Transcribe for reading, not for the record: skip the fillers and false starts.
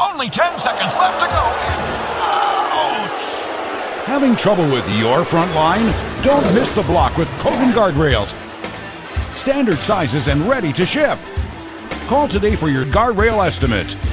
Only 10 seconds left to go. Ouch! Having trouble with your front line? Don't miss the block with Cogan guardrails. Standard sizes and ready to ship. Call today for your guardrail estimate.